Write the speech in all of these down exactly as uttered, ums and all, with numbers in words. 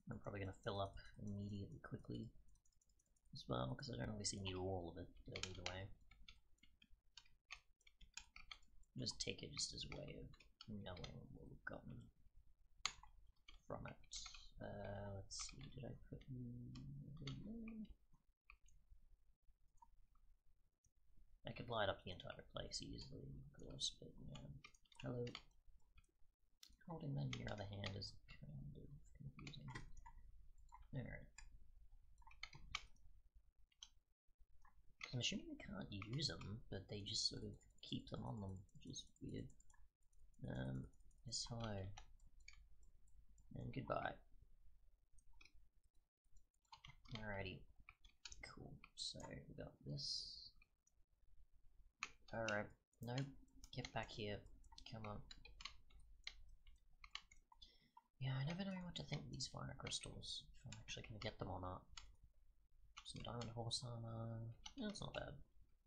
I'm probably going to fill up immediately quickly as well, because I don't obviously need all of it, but either way. Just take it just as a way of knowing what we've gotten from it. Uh, let's see, did I put in... I could light up the entire place easily, of course, but yeah. Hello. Holding them in your other hand is kind of confusing. Alright. I'm assuming we can't use them, but they just sort of keep them on them, which is weird. Um, yes, hello. And goodbye. Alrighty. Cool. So, we got this. Alright. Nope. Get back here. Come on. Yeah, I never know what to think of these fire crystals. If I'm actually going to get them or not. Some diamond horse armor. Yeah, that's not bad.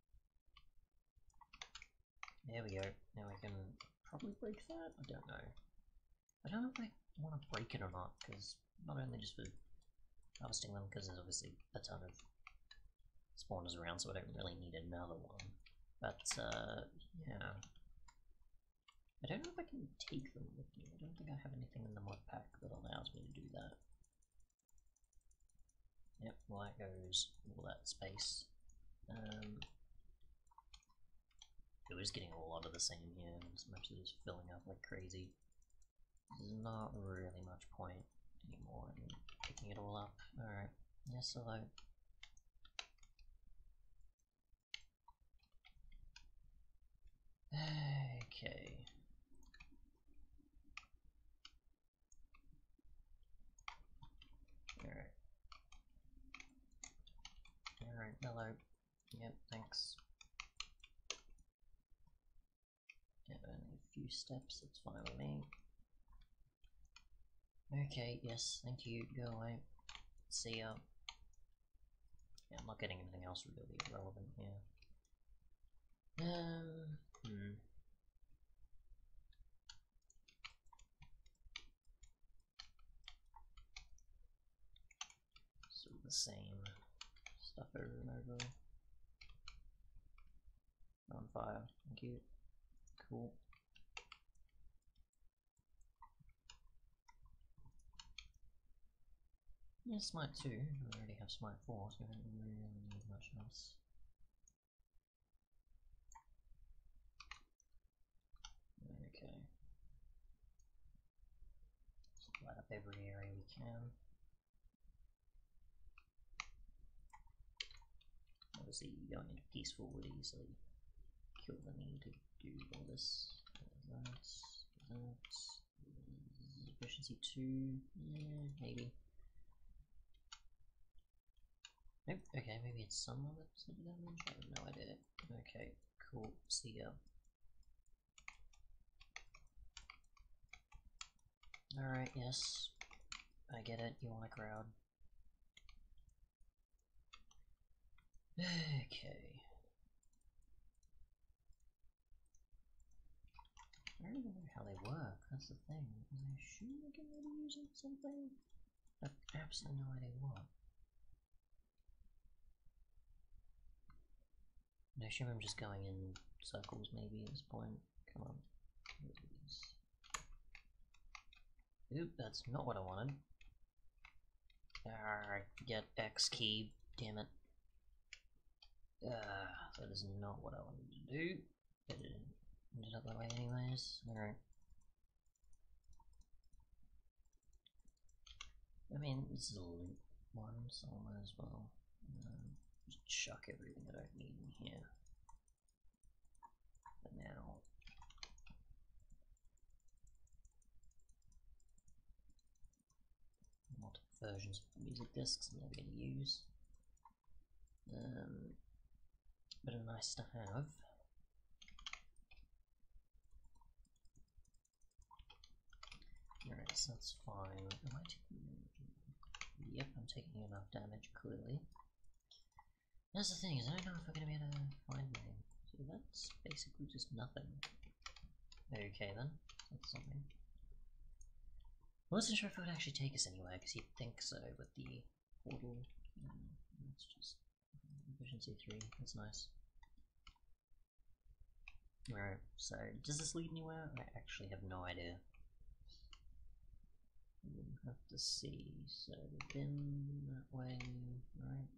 There we go. Now we can probably break that? I don't know. I don't know if I want to break it or not, because not only just for harvesting them, because there's obviously a ton of spawners around, so I don't really need another one. But, uh, yeah. I don't know if I can take them with me. I don't think I have anything in the mod pack that allows me to do that. Yep, well that goes all that space. Um, it was getting a lot of the same here, as much as it's filling up like crazy. There's not really much point anymore in picking it all up. Alright, yes, hello. Okay. Alright. Alright, hello. Yep, thanks. Yep, only a few steps, it's fine with me. Okay, yes, thank you, go away. See ya. Yeah, I'm not getting anything else really relevant here. Um, hmm. Sort of the same stuff over and over. On fire, thank you. Cool. Yeah, Smite two. I already have Smite four, so I don't really need much else. Okay. Just light up every area we can. Obviously, going into peaceful would easily kill the need to do all this. That, that, efficiency two, yeah, maybe. Nope, okay, maybe it's some of it to damage, I have no idea. Okay, cool, see ya. Alright, yes, I get it, you want a crowd. Okay. I don't even know how they work, that's the thing. I assume I can maybe use it something? I have absolutely no idea what. I assume I'm just going in circles maybe at this point. Come on. Oop, that's not what I wanted. Ah, get X key, damn it. Ah, that is not what I wanted to do. But it ended up that way anyways. Alright. I mean, this is a loot one, so I might as well um, just chuck everything I don't need in here. But now, multiple versions of music discs I'm never going to use. Um, but are nice to have. Alright, so that's fine. Am I taking... Yep, I'm taking enough damage, clearly. That's the thing, is I don't know if I'm going to be able to find them. So that's basically just nothing. Okay then, that's something. I wasn't sure if it would actually take us anywhere, because you'd think so with the portal. Mm, it's just efficiency three, that's nice. Alright, so does this lead anywhere? I actually have no idea. We'll have to see. So we've been that way, right?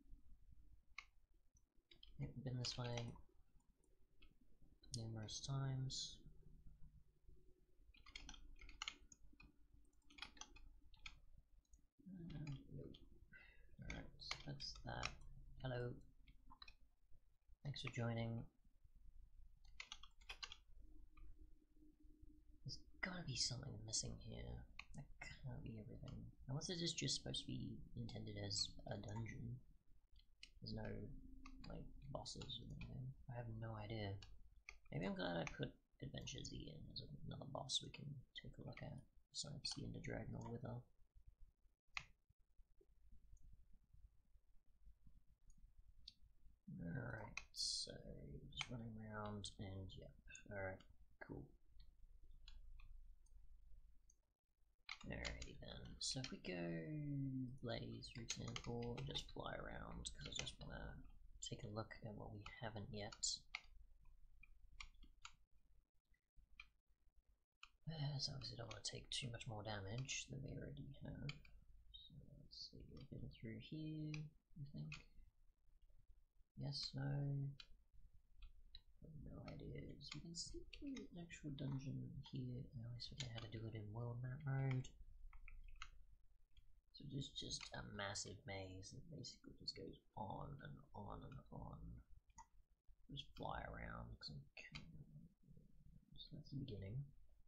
Yep, we've been this way numerous times. Uh, nope. Alright, so that's that. Hello. Thanks for joining. There's gotta be something missing here. That can't be everything. Unless it is just supposed to be intended as a dungeon. There's no, like, bosses or anything. I have no idea. Maybe I'm glad I put Adventure Z in as another boss we can take a look at, besides the Ender Dragon or Wither. Alright, so just running around and yep, alright, cool. Alrighty then, so if we go blaze through temple and just fly around, because I just want to take a look at what we haven't yet. Uh, so obviously don't want to take too much more damage than we already have. So let's see, we've been through here, I think. Yes, no. No ideas. We can see the actual dungeon here. I always forget how to do it in world map mode. So it's just a massive maze that basically just goes on and on and on. Just fly around because I'm kind of... So that's the beginning.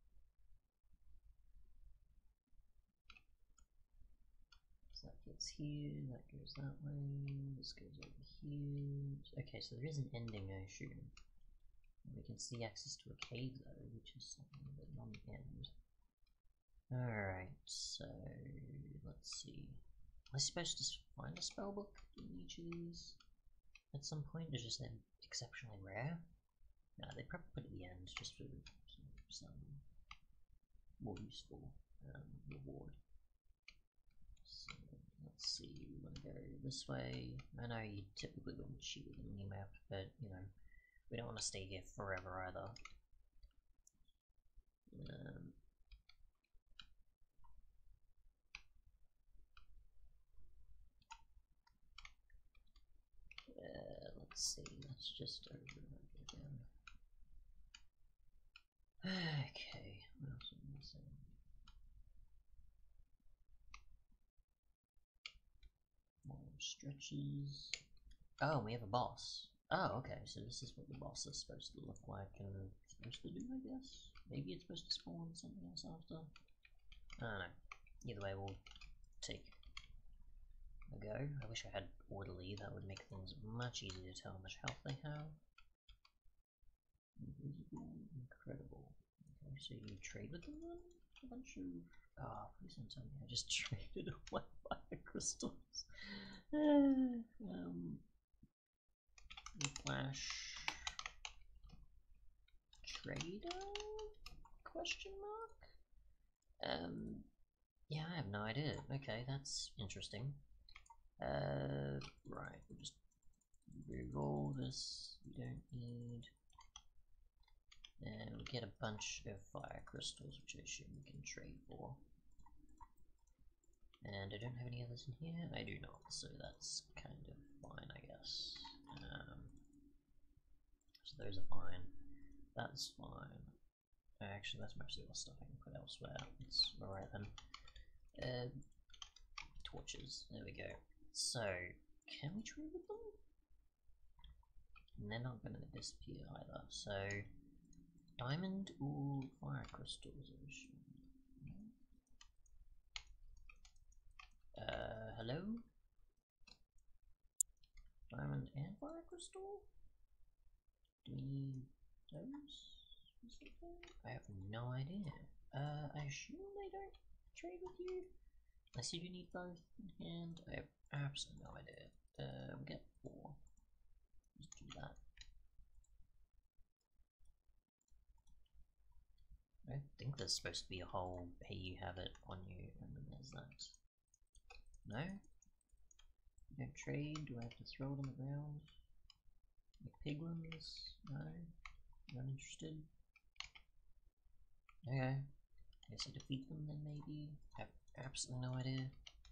So that gets here, that goes that way, this goes over here. Okay, so there is an ending, I assume. We can see access to a cave though, which is something that on the end. Alright, so let's see. Am I supposed to find a spellbook in each of these at some point? Or just they're exceptionally rare? No, they probably put it at the end just for some, some more useful um, reward. So let's see, we want to go this way. I know you typically wouldn't shoot with a mini-map, but you know, we don't want to stay here forever either. Um, uh, let's see, let's just over again. Okay, what else am I missing? More stretches. Oh, we have a boss. Oh, okay, so this is what the boss is supposed to look like and supposed to do, I guess? Maybe it's supposed to spawn something else after? I don't know. Either way, we'll take a go. I wish I had orderly, that would make things much easier to tell how much health they have. Invisible, incredible. Okay, so you trade with them then? A bunch of... Oh, please don't tell me I just traded away fire crystals. um... Whiplash trader? Question mark? Um, yeah, I have no idea. Okay, that's interesting. Uh, right, we'll just remove all this we don't need. And we'll get a bunch of fire crystals, which I assume we can trade for. And I don't have any others in here? I do not, so that's kind of fine, I guess. Um, so those are fine. That's fine. Actually, that's mostly all stuff I can put elsewhere. It's alright then. Uh, torches. There we go. So, can we trade with them? And they're not going to disappear either. So, diamond or fire crystals? Uh, hello? Diamond and fire crystal? Do we need those? I have no idea. Uh, I assume they don't trade with you? Unless you do need both in hand. I have absolutely no idea. Uh, we'll get four. Just do that. I don't think there's supposed to be a whole hey you have it on you and then there's that. No? You don't trade? Do I have to throw it on the ground? Like piglins? No? Not interested? Okay. I guess I defeat them then maybe? I have absolutely no idea.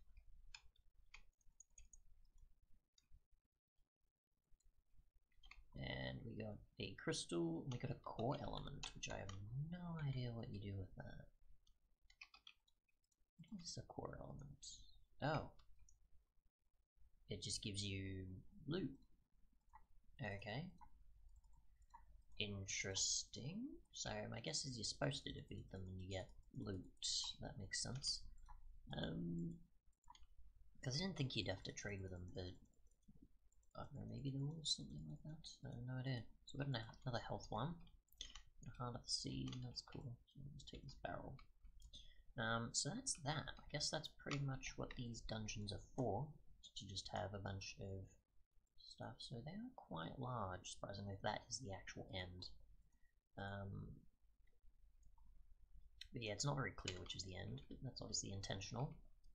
And we got a crystal, and we got a core element, which I have no idea what you do with that. What is a core element? Oh. It just gives you loot. Okay. Interesting. So my guess is you're supposed to defeat them and you get loot. That makes sense. Um, because I didn't think you'd have to trade with them, but I don't know, maybe there was something like that. I have no idea. So we've got another health one. Heart of the Sea, that's cool. So let's take this barrel. Um, so that's that. I guess that's pretty much what these dungeons are for. To just have a bunch of stuff. So they are quite large, surprisingly, if that is the actual end. Um, but yeah, it's not very clear which is the end, but that's obviously intentional.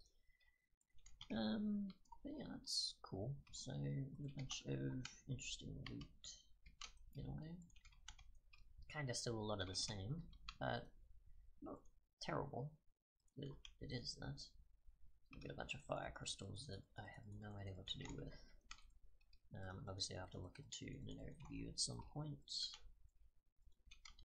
Um, but yeah, that's cool. So, a bunch of interesting loot, in a way. Kinda still a lot of the same, but not terrible. It, it is that. We get a bunch of fire crystals that I have no idea what to do with. Um, obviously I have to look into an overview at some point.